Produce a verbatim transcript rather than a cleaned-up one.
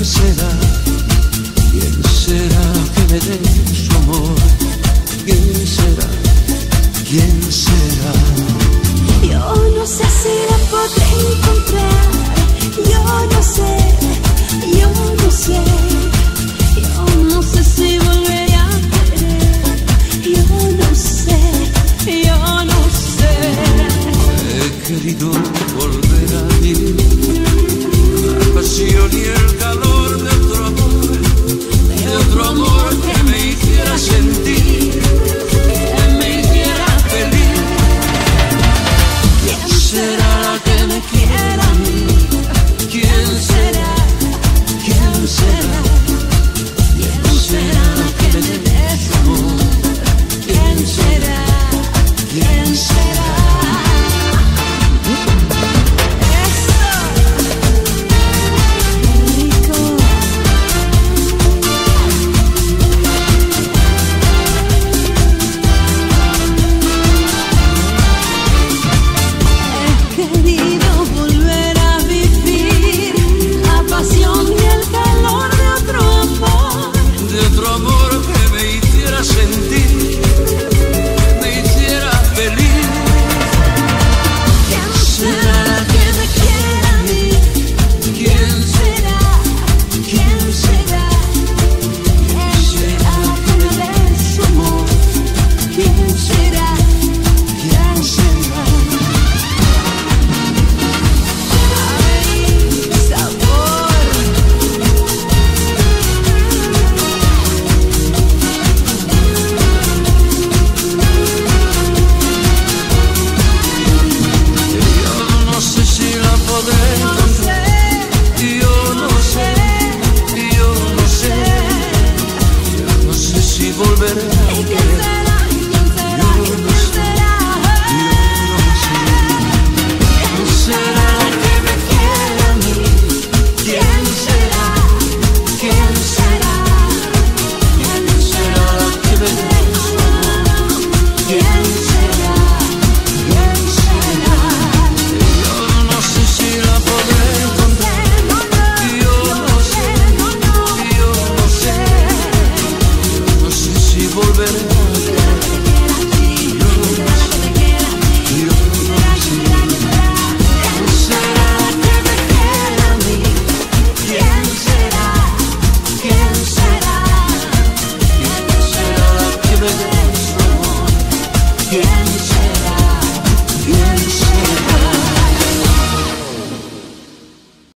será? ¿Quién será que me dé su amor? ¿Quién será? ¿Quién será? Yo no sé si la podré encontrar. Yo no sé, yo no sé. Yo no sé si volveré a querer. Yo no sé, yo no sé. He querido volver a vivir la pasión y el calor de otro amor, de otro amor que me hiciera sentir, que me hiciera feliz. ¿Quién será la que me quiera a mí? ¿Quién será? ¿Quién será? ¿Quién será la que me dé su amor? ¿Quién será? ¿Quién será?